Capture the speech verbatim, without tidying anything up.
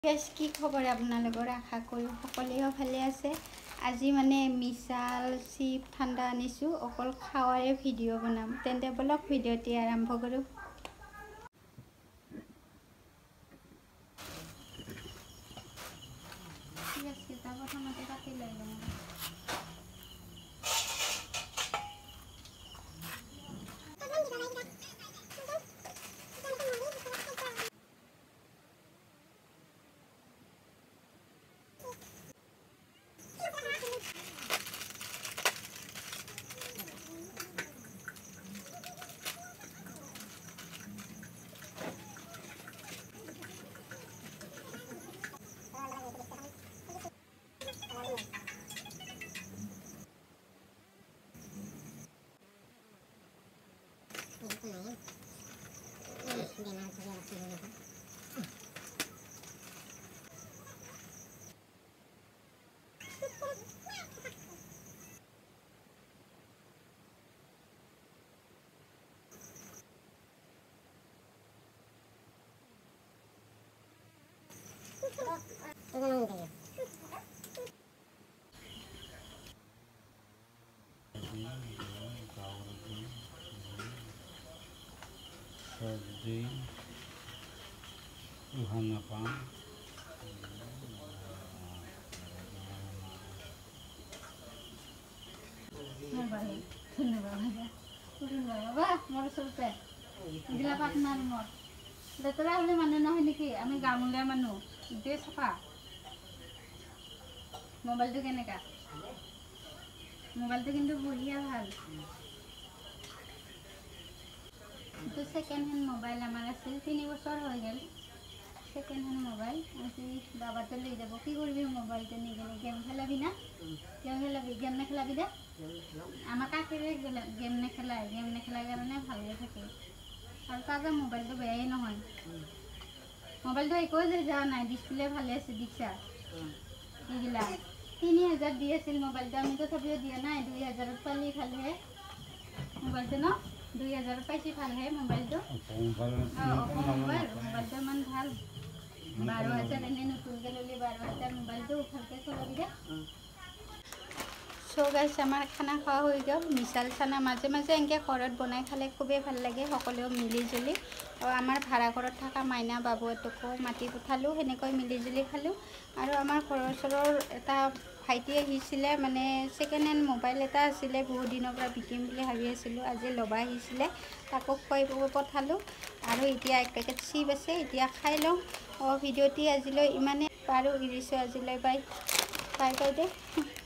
Guys কি খবৰ আপোনালোকৰ আশা কৰোঁ সকলোৱে ভালে আছে। আজি মানে মিছাল চিপ ঠাণ্ডা আনিছোঁ, অকল খাৱাৰে ভিডিঅ' বনাম। তেন্তে বলক ভিডিঅ'টি আৰম্ভ কৰোঁ। ঠিক আছে, তাৰ প্ৰথমতে কাটি লৈ লওঁ। Sardi, Hanapan, লেতেৰা হ'লে মানুহ নহয় নেকি? আমি গাঁৱলীয়া মানুহ দে চাফা। মোবাইলটো কেনেকা? মোবাইলটো কিন্তু বঢ়িয়া ভাল। এইটো ছেকেণ্ড হেণ্ড মোবাইল আমাৰ আছিল, তিনি বছৰ হৈ গ'ল। ছেকেণ্ড হেণ্ড মোবাইল আজি বাবাতে লৈ যাব। কি কৰিবি মোবাইলটো নি কিনে? গেম খেলাবি না? গেম খেলাবি? গেম নেখেলাবি দে। আমাৰ কাকেৰে গেম নেখেলাই, গেম নেখেলাৰ কাৰণে ভালকৈ থাকে। আৰু তাৰ যে মোবাইলটো বেয়াই নহয়, মোবাইলটো একোৱে যে যোৱা নাই, ডিছপ্লে ভালে আছে। দিছা এইবিলাক তিনি হাজাৰ দি আছিল মোবাইলটো, আমি তথাপিও দিয়া নাই। দুই হাজাৰত পালি ভালহে মোবাইলটো ন? দুই হাজাৰত পাইছি ভালহে মোবাইলটো। অঁ অকল মোবাইল মোবাইলটো ইমান ভাল। বাৰ হাজাৰ এনেই নতুনকৈ ল'লি, বাৰ হাজাৰ মোবাইলটো ভালকৈ চলাবি দে। চ' গাইছ, আমাৰ খানা খোৱা হৈ গ'ল। মিছাল চানা মাজে মাজে এনেকৈ ঘৰত বনাই খালে খুবেই ভাল লাগে, সকলোৱে মিলি জুলি। আৰু আমাৰ ভাড়া ঘৰত থকা মাইনা বাবুহঁতকো মাতি পঠালোঁ, সেনেকৈ মিলি জুলি খালোঁ। আৰু আমাৰ ঘৰৰ ওচৰৰ এটা ভাইটি আহিছিলে, মানে ছেকেণ্ড হেণ্ড মোবাইল এটা আছিলে, বহুত দিনৰ পৰা বিকিম বুলি ভাবি আছিলোঁ। আজি ল'ব আহিছিলে, তাকো খুৱাই পঠালোঁ। আৰু এতিয়া এক পেকেট চিপ আছে, এতিয়া খাই লওঁ। অঁ, ভিডিঅ'টি আজিলৈ ইমানেই, বাৰু এৰিছোঁ আজিলৈ। বাই বাই বাই দে।